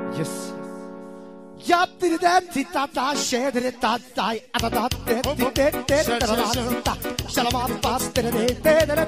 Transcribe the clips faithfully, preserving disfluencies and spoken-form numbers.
Yes. Я передати та щедре та тай а та те те те те та шалама пастере те те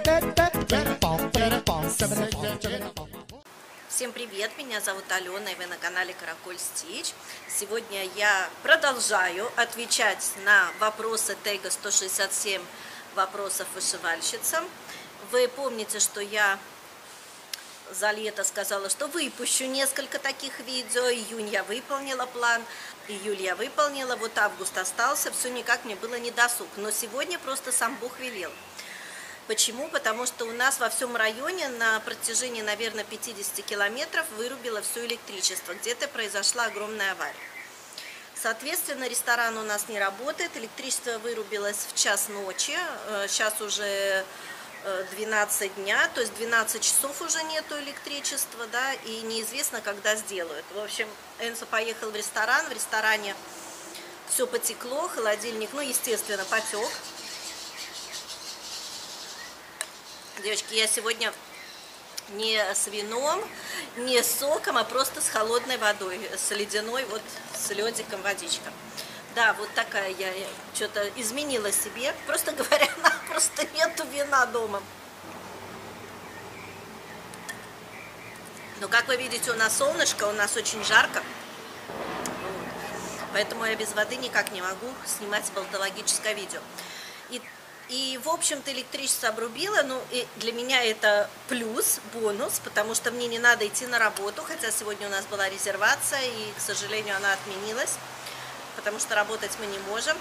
те. Всем привет, меня зовут Алена, и вы на канале Караколь Стич. Сегодня я продолжаю отвечать на вопросы тега сто шестьдесят семь вопросов вышивальщицам. Вы помните, что я за лето сказала, что выпущу несколько таких видео. Июнь я выполнила план, июль я выполнила, вот август остался, все никак мне было недосуг. Но сегодня просто сам Бог велел. Почему? Потому что у нас во всем районе на протяжении, наверное, пятидесяти километров вырубило все электричество. Где-то произошла огромная авария. Соответственно, ресторан у нас не работает, электричество вырубилось в час ночи, сейчас уже двенадцать дня, то есть двенадцать часов уже нету электричества, да, и неизвестно, когда сделают. В общем, Энсо поехал в ресторан, в ресторане все потекло, холодильник, ну, естественно, потек. Девочки, я сегодня не с вином, не с соком, а просто с холодной водой, с ледяной, вот с ледиком водичка. Да, вот такая я что-то изменила себе. Просто говоря, просто нету вина дома. Но, как вы видите, у нас солнышко, у нас очень жарко. Поэтому я без воды никак не могу снимать болтологическое видео. И, и в общем-то, электричество обрубило. Ну, и для меня это плюс, бонус, потому что мне не надо идти на работу. Хотя сегодня у нас была резервация, и, к сожалению, она отменилась. Потому что работать мы не можем.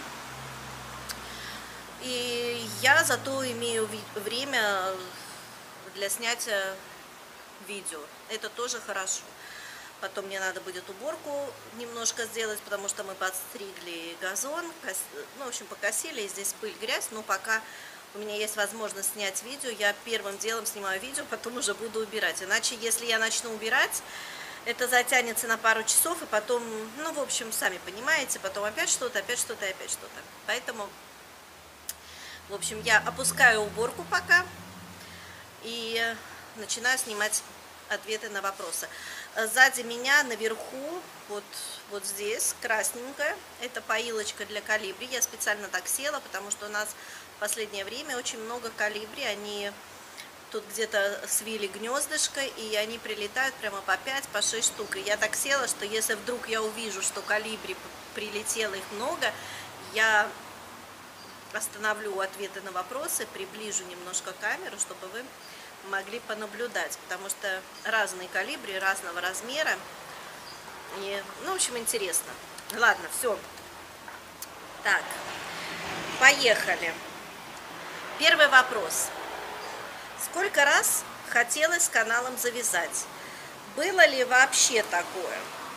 И я зато имею время для снятия видео. Это тоже хорошо. Потом мне надо будет уборку немножко сделать, потому что мы подстригли газон. Ну, в общем, покосили, и здесь пыль, грязь. Но пока у меня есть возможность снять видео, я первым делом снимаю видео, потом уже буду убирать. Иначе, если я начну убирать, это затянется на пару часов, и потом, ну, в общем, сами понимаете, потом опять что-то, опять что-то, опять что-то. Поэтому, в общем, я опускаю уборку пока и начинаю снимать ответы на вопросы. Сзади меня наверху, вот, вот здесь, красненькая, это поилочка для колибри. Я специально так села, потому что у нас в последнее время очень много колибри, они... Тут где-то свили гнездышко, и они прилетают прямо по пять, по шесть штук. И я так села, что если вдруг я увижу, что колибри прилетело их много, я остановлю ответы на вопросы, приближу немножко камеру, чтобы вы могли понаблюдать. Потому что разные колибри, разного размера. И, ну, в общем, интересно. Ладно, все. Так, поехали. Первый вопрос. Сколько раз хотелось с каналом завязать? Было ли вообще такое?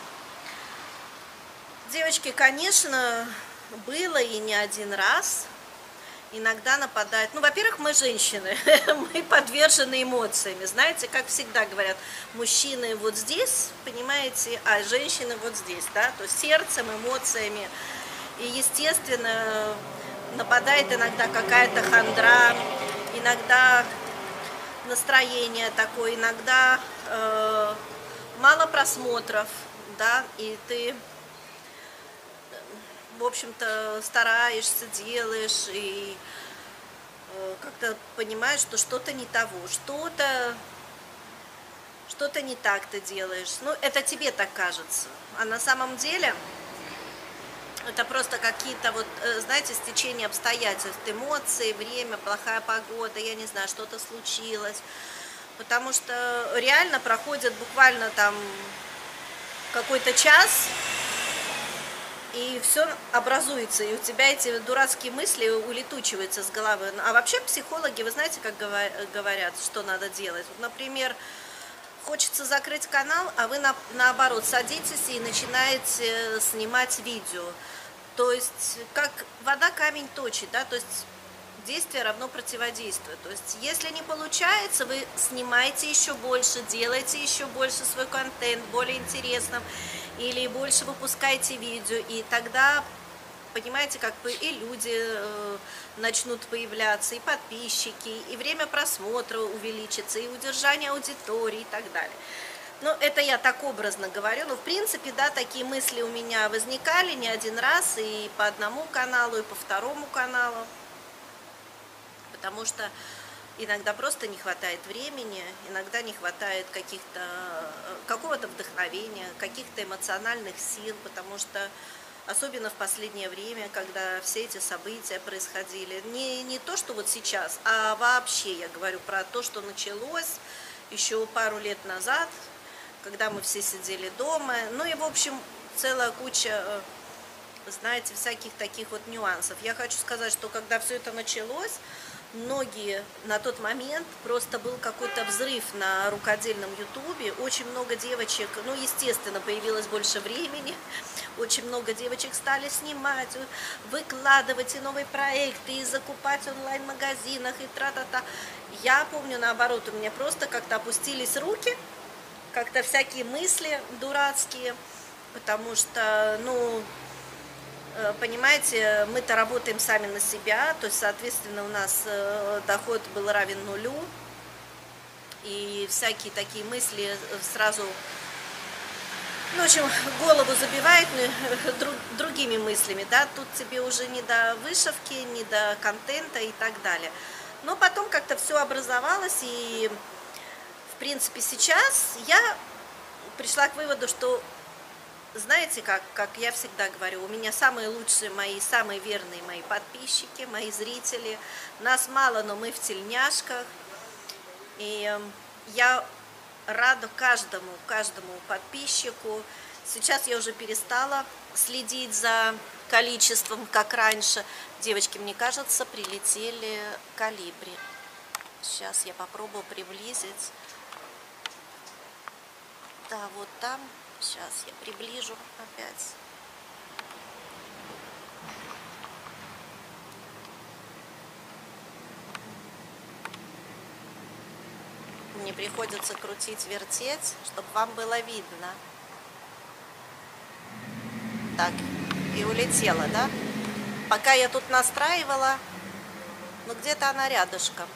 Девочки, конечно, было и не один раз. Иногда нападает. Ну, во-первых, мы женщины, мы подвержены эмоциями. Знаете, как всегда говорят, мужчины вот здесь, понимаете, а женщины вот здесь, да, то есть сердцем, эмоциями. И, естественно, нападает иногда какая-то хандра, иногда... настроение такое, иногда э, мало просмотров, да, и ты, в общем-то, стараешься, делаешь, и э, как-то понимаешь, что что-то не того, что-то, что-то не так ты делаешь. Ну, это тебе так кажется, а на самом деле... Это просто какие-то, вот, знаете, стечение обстоятельств, эмоции, время, плохая погода, я не знаю, что-то случилось. Потому что реально проходит буквально там какой-то час, и все образуется, и у тебя эти дурацкие мысли улетучиваются с головы. А вообще психологи, вы знаете, как говорят, что надо делать? Вот, например, хочется закрыть канал, а вы на, наоборот садитесь и начинаете снимать видео. То есть, как вода камень точит, да, то есть действие равно противодействию. То есть, если не получается, вы снимаете еще больше, делаете еще больше свой контент, более интересным, или больше выпускаете видео, и тогда, понимаете, как бы и люди э, начнут появляться, и подписчики, и время просмотра увеличится, и удержание аудитории, и так далее. Ну, это я так образно говорю, но в принципе, да, такие мысли у меня возникали не один раз, и по одному каналу, и по второму каналу, потому что иногда просто не хватает времени, иногда не хватает каких-то, какого-то вдохновения, каких-то эмоциональных сил, потому что особенно в последнее время, когда все эти события происходили, не, не то, что вот сейчас, а вообще я говорю про то, что началось еще пару лет назад, когда мы все сидели дома, ну и в общем целая куча, знаете, всяких таких вот нюансов. Я хочу сказать, что когда все это началось, многие на тот момент просто был какой-то взрыв на рукодельном ютубе, очень много девочек, ну естественно появилось больше времени, очень много девочек стали снимать, выкладывать и новые проекты, и закупать в онлайн-магазинах, и тра-та-та. Я помню, наоборот, у меня просто как-то опустились руки, как-то всякие мысли дурацкие, потому что, ну, понимаете, мы-то работаем сами на себя, то есть, соответственно, у нас доход был равен нулю, и всякие такие мысли сразу, ну, в общем, голову забивает другими мыслями, да, тут тебе уже не до вышивки, не до контента и так далее. Но потом как-то все образовалось, и, в принципе, сейчас я пришла к выводу, что, знаете, как, как я всегда говорю, у меня самые лучшие мои, самые верные мои подписчики, мои зрители. Нас мало, но мы в тельняшках. И я рада каждому, каждому подписчику. Сейчас я уже перестала следить за количеством, как раньше. Девочки, мне кажется, прилетели колибри. Сейчас я попробую приблизить. Да, вот там. Сейчас я приближу опять. Мне приходится крутить, вертеть, чтобы вам было видно. Так, и улетела, да? Пока я тут настраивала, но где-то она рядышком.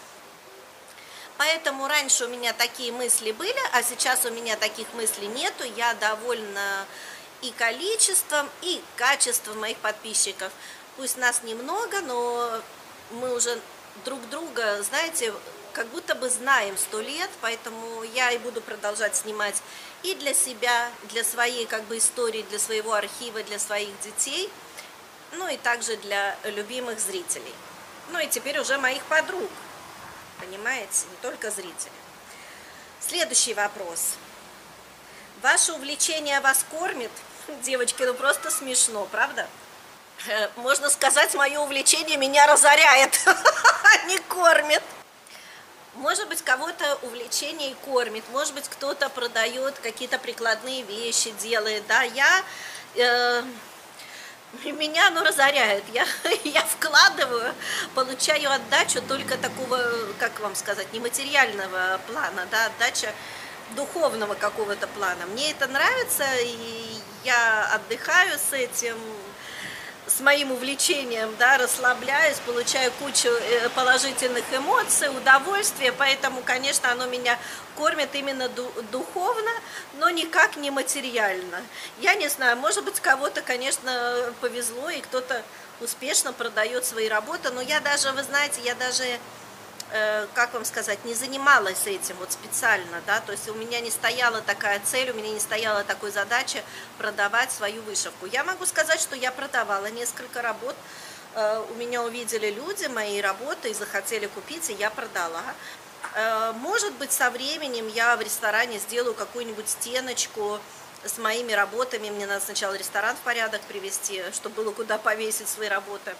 Поэтому раньше у меня такие мысли были, а сейчас у меня таких мыслей нету. Я довольна и количеством, и качеством моих подписчиков. Пусть нас немного, но мы уже друг друга, знаете, как будто бы знаем сто лет, поэтому я и буду продолжать снимать и для себя, для своей как бы истории, для своего архива, для своих детей, ну и также для любимых зрителей. Ну и теперь уже моих подруг. Понимаете, не только зрители. Следующий вопрос. Ваше увлечение вас кормит? Девочки, ну просто смешно, правда? Можно сказать, мое увлечение меня разоряет, а не кормит. Может быть, кого-то увлечение и кормит, может быть, кто-то продает какие-то прикладные вещи, делает, да, я... Э Меня оно разоряет, я, я вкладываю, получаю отдачу только такого, как вам сказать, нематериального плана, да, отдача духовного какого-то плана. Мне это нравится, и я отдыхаю с этим, с моим увлечением, да, расслабляюсь, получаю кучу положительных эмоций, удовольствия, поэтому, конечно, оно меня кормит именно духовно, но никак не материально. Я не знаю, может быть, кого-то, конечно, повезло, и кто-то успешно продает свои работы, но я даже, вы знаете, я даже, э, как вам сказать, не занималась этим вот специально, да, то есть у меня не стояла такая цель, у меня не стояла такой задачи продавать свою вышивку. Я могу сказать, что я продавала несколько работ, э, у меня увидели люди мои работы и захотели купить, и я продала. Может быть, со временем я в ресторане сделаю какую-нибудь стеночку с моими работами. Мне надо сначала ресторан в порядок привести, чтобы было куда повесить свои работы.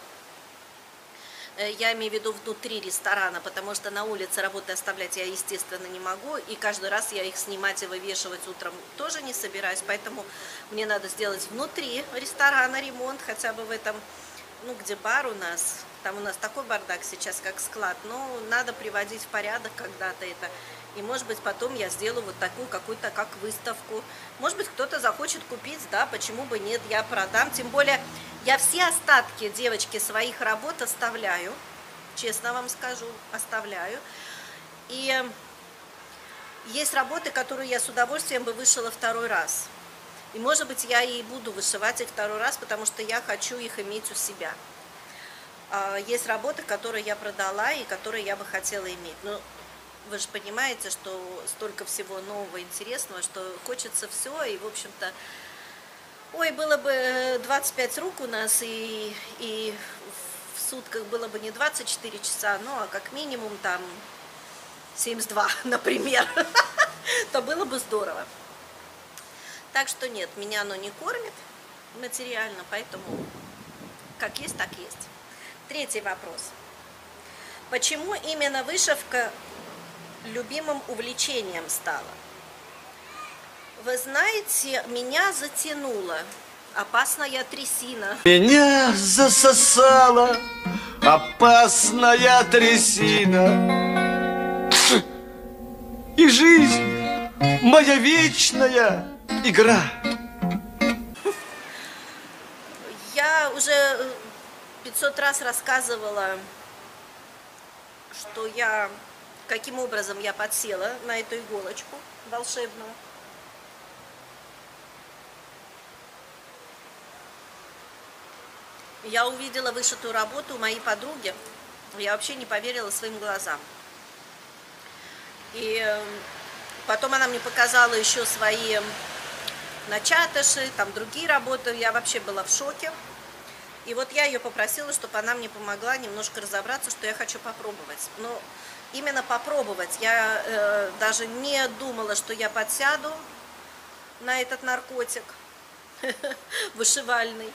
Я имею в виду внутри ресторана, потому что на улице работы оставлять я, естественно, не могу. И каждый раз я их снимать и вывешивать утром тоже не собираюсь. Поэтому мне надо сделать внутри ресторана ремонт, хотя бы в этом, ну, где бар у нас. Там у нас такой бардак сейчас, как склад, но надо приводить в порядок когда-то это. И, может быть, потом я сделаю вот такую какую-то как выставку. Может быть, кто-то захочет купить, да, почему бы нет, я продам. Тем более, я все остатки, девочки, своих работ оставляю. Честно вам скажу, оставляю. И есть работы, которые я с удовольствием бы вышила второй раз. И, может быть, я и буду вышивать их второй раз, потому что я хочу их иметь у себя. Есть работы, которые я продала и которые я бы хотела иметь. Но вы же понимаете, что столько всего нового, интересного, что хочется все. И, в общем-то, ой, было бы двадцать пять рук у нас, и, и в сутках было бы не двадцать четыре часа, ну, а как минимум там семьдесят два, например, то было бы здорово. Так что нет, меня оно не кормит материально, поэтому как есть, так есть. Третий вопрос. Почему именно вышивка любимым увлечением стала? Вы знаете, меня затянуло. Опасная трясина. Меня засосала опасная трясина. И жизнь моя вечная игра. Я уже пятьсот раз рассказывала, что я, каким образом я подсела на эту иголочку волшебную. Я увидела вышитую работу у моей подруги, я вообще не поверила своим глазам. И потом она мне показала еще свои начатыши, там другие работы, я вообще была в шоке. И вот я ее попросила, чтобы она мне помогла немножко разобраться, что я хочу попробовать. Но именно попробовать, я э, даже не думала, что я подсяду на этот наркотик вышивальный.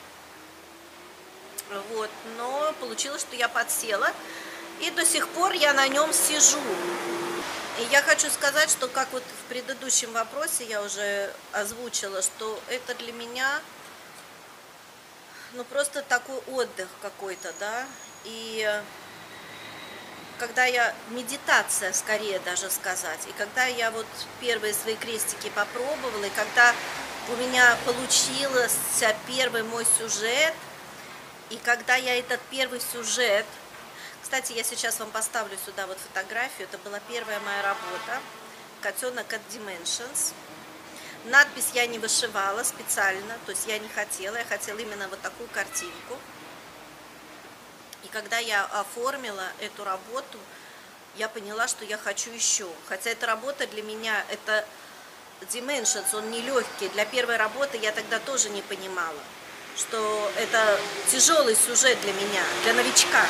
Вот, но получилось, что я подсела, и до сих пор я на нем сижу. И я хочу сказать, что как вот в предыдущем вопросе я уже озвучила, что это для меня, ну, просто такой отдых какой-то, да, и когда я, медитация скорее даже сказать, и когда я вот первые свои крестики попробовала, и когда у меня получился первый мой сюжет, и когда я этот первый сюжет, кстати, я сейчас вам поставлю сюда вот фотографию, это была первая моя работа, котенок от Dimensions. Надпись я не вышивала специально, то есть я не хотела, я хотела именно вот такую картинку. И когда я оформила эту работу, я поняла, что я хочу еще. Хотя эта работа для меня, это Dimensions, он не легкий. Для первой работы я тогда тоже не понимала, что это тяжелый сюжет для меня, для новичка.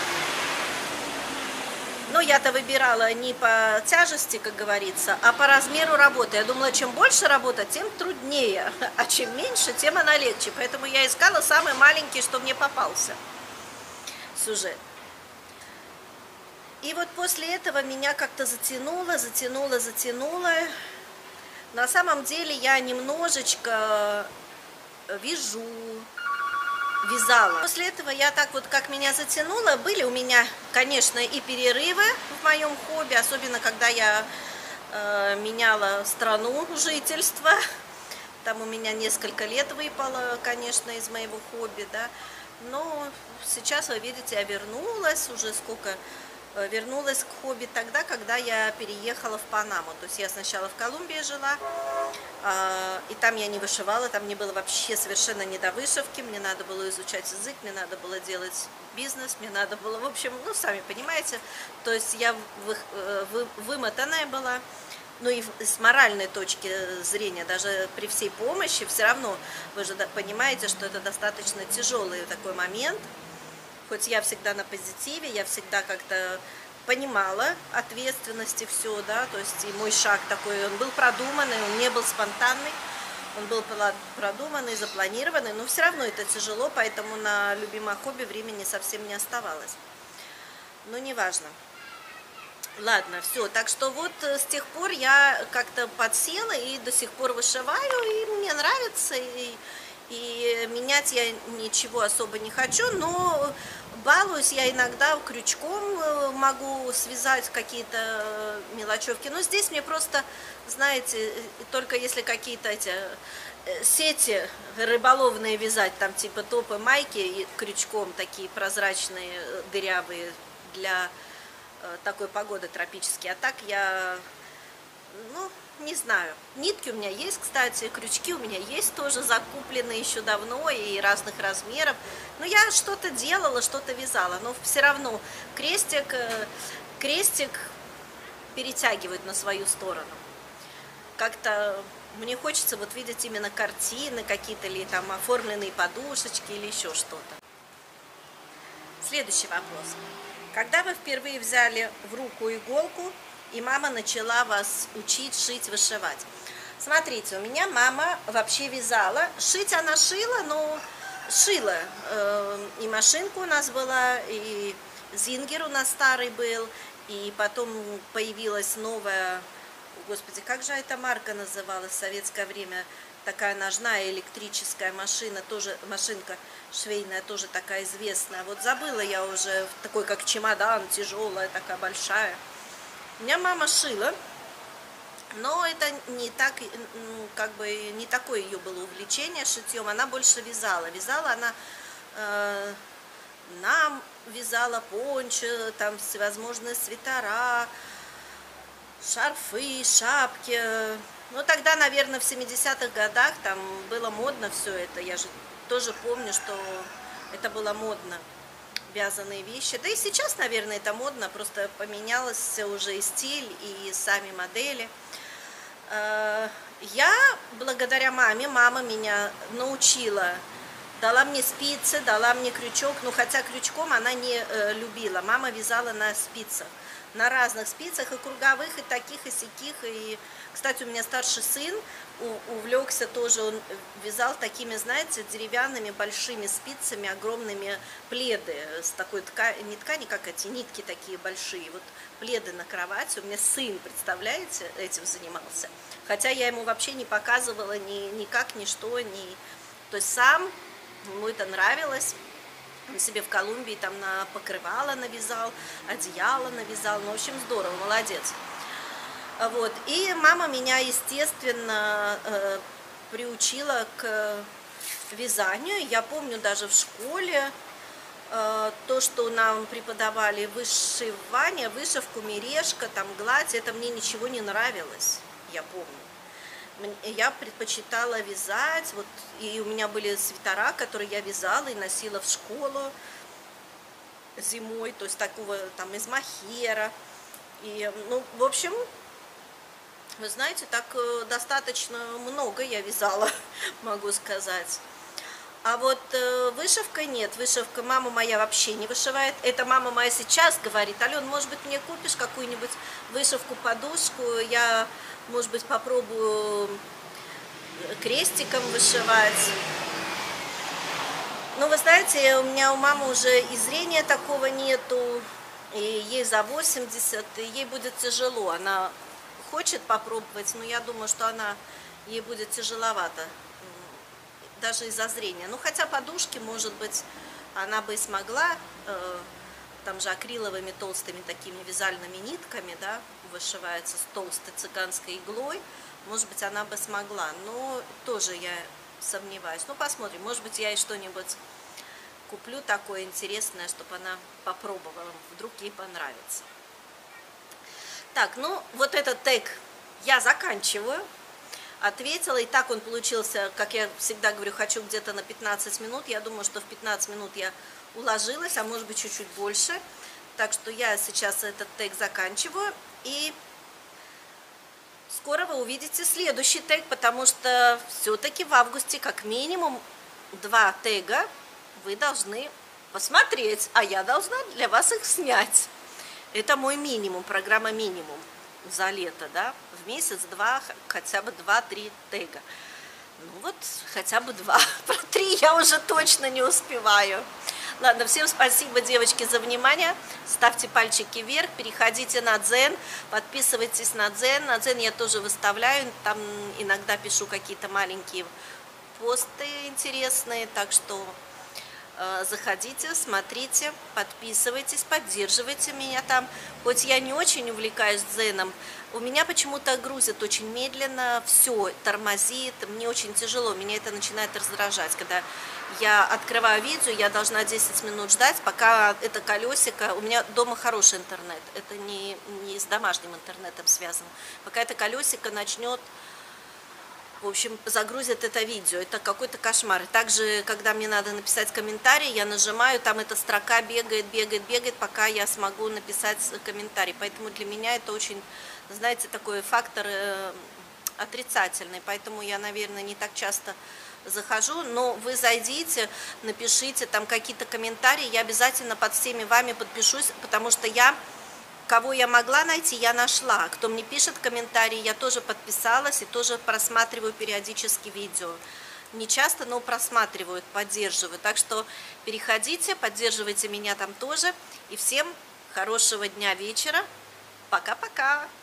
Но я-то выбирала не по тяжести, как говорится, а по размеру работы. Я думала, чем больше работа, тем труднее, а чем меньше, тем она легче. Поэтому я искала самый маленький, что мне попался сюжет. И вот после этого меня как-то затянуло, затянуло, затянуло. На самом деле я немножечко вяжу, вязала. После этого я так вот, как меня затянуло, были у меня, конечно, и перерывы в моем хобби, особенно когда я э, меняла страну жительства. Там у меня несколько лет выпало, конечно, из моего хобби, да. Но сейчас, вы видите, я вернулась, уже сколько... вернулась к хобби тогда, когда я переехала в Панаму. То есть я сначала в Колумбии жила, и там я не вышивала, там мне было вообще совершенно не до вышивки, мне надо было изучать язык, мне надо было делать бизнес, мне надо было, в общем, ну, сами понимаете, то есть я вы, вы, вымотанная была, ну и с моральной точки зрения, даже при всей помощи, все равно, вы же понимаете, что это достаточно тяжелый такой момент. Хоть я всегда на позитиве, я всегда как-то понимала ответственности все, да, то есть и мой шаг такой, он был продуманный, он не был спонтанный, он был продуманный, запланированный, но все равно это тяжело, поэтому на любимое хобби времени совсем не оставалось. Но неважно. Ладно, все, так что вот с тех пор я как-то подсела и до сих пор вышиваю, и мне нравится, и... И менять я ничего особо не хочу, но балуюсь я иногда крючком, могу связать какие-то мелочевки. Но здесь мне просто, знаете, только если какие-то эти сети рыболовные вязать, там типа топы, майки и крючком такие прозрачные, дырявые для такой погоды тропической. А так я ну, не знаю. Нитки у меня есть, кстати, крючки у меня есть тоже закупленные еще давно и разных размеров. Но я что-то делала, что-то вязала, но все равно крестик, крестик перетягивает на свою сторону. Как-то мне хочется вот видеть именно картины какие-то, или там оформленные подушечки, или еще что-то. Следующий вопрос. Когда вы впервые взяли в руку иголку, и мама начала вас учить шить, вышивать? Смотрите, у меня мама вообще вязала. Шить она шила, но шила. И машинка у нас была, и зингер у нас старый был, и потом появилась новая, господи, как же эта марка называлась в советское время, такая ножная электрическая машина, тоже машинка швейная, тоже такая известная. Вот забыла я уже, такой как чемодан, тяжелая, такая большая. У меня мама шила, но это не так, как бы не такое ее было увлечение шитьем, она больше вязала. Вязала она, э, нам вязала пончо, там всевозможные свитера, шарфы, шапки. Ну, тогда, наверное, в семидесятых годах там было модно все это. Я же тоже помню, что это было модно, вязаные вещи. Да и сейчас, наверное, это модно, просто поменялось уже и стиль, и сами модели. Я, благодаря маме, мама меня научила, дала мне спицы, дала мне крючок, ну, хотя крючком она не любила. Мама вязала на спицах, на разных спицах, и круговых, и таких, и сяких. И, кстати, у меня старший сын увлекся тоже, он вязал такими, знаете, деревянными большими спицами, огромными пледы с такой ткани, не ткани, как эти нитки такие большие, вот пледы на кровати. У меня сын, представляете, этим занимался. Хотя я ему вообще не показывала ни, никак, ни что, ни... То есть сам, ему это нравилось. Он себе в Колумбии там на покрывало навязал, одеяло навязал. Ну, в общем, здорово, молодец. Вот. И мама меня, естественно, приучила к вязанию. Я помню даже в школе то, что нам преподавали вышивание, вышивку, мережка, там гладь, это мне ничего не нравилось, я помню. Я предпочитала вязать, вот, и у меня были свитера, которые я вязала и носила в школу зимой, то есть такого там из мохера. И, ну, в общем, вы знаете, так достаточно много я вязала, могу сказать. А вот э, вышивка нет, вышивка мама моя вообще не вышивает. Это мама моя сейчас говорит: Ален, может быть, мне купишь какую-нибудь вышивку, подушку, я, может быть, попробую крестиком вышивать. Но вы знаете, у меня у мамы уже и зрения такого нету, и ей за восемьдесят, и ей будет тяжело. Она хочет попробовать, но я думаю, что она, ей будет тяжеловато, даже из-за зрения. Ну, хотя подушки, может быть, она бы и смогла, э, там же акриловыми толстыми такими вязальными нитками, да, вышивается с толстой цыганской иглой, может быть, она бы смогла, но тоже я сомневаюсь. Ну, посмотрим, может быть, я ей что-нибудь куплю такое интересное, чтобы она попробовала, вдруг ей понравится. Так, ну, вот этот тег я заканчиваю. Ответила, и так он получился, как я всегда говорю, хочу где-то на пятнадцать минут. Я думаю, что в пятнадцать минут я уложилась, а может быть чуть-чуть больше. Так что я сейчас этот тег заканчиваю. И скоро вы увидите следующий тег, потому что все-таки в августе как минимум два тега вы должны посмотреть, а я должна для вас их снять. Это мой минимум, программа минимум за лето, да, в месяц-два, хотя бы два-три тега. Ну вот, хотя бы два, про три я уже точно не успеваю. Ладно, всем спасибо, девочки, за внимание. Ставьте пальчики вверх, переходите на Дзен, подписывайтесь на Дзен. На Дзен я тоже выставляю, там иногда пишу какие-то маленькие посты интересные, так что Заходите, смотрите, подписывайтесь, поддерживайте меня там. Хоть я не очень увлекаюсь дзеном, у меня почему-то грузит очень медленно, все тормозит, мне очень тяжело, меня это начинает раздражать. Когда я открываю видео, я должна десять минут ждать, пока это колесико, у меня дома хороший интернет, это не, не с домашним интернетом связано, пока это колесико начнет, в общем, загрузят это видео, это какой-то кошмар. И также, когда мне надо написать комментарий, я нажимаю, там эта строка бегает, бегает, бегает, пока я смогу написать комментарий. Поэтому для меня это очень, знаете, такой фактор э, отрицательный. Поэтому я, наверное, не так часто захожу. Но вы зайдите, напишите там какие-то комментарии, я обязательно под всеми вами подпишусь, потому что я... Кого я могла найти, я нашла. Кто мне пишет комментарии, я тоже подписалась и тоже просматриваю периодически видео. Не часто, но просматриваю, поддерживаю. Так что переходите, поддерживайте меня там тоже. И всем хорошего дня, вечера. Пока-пока.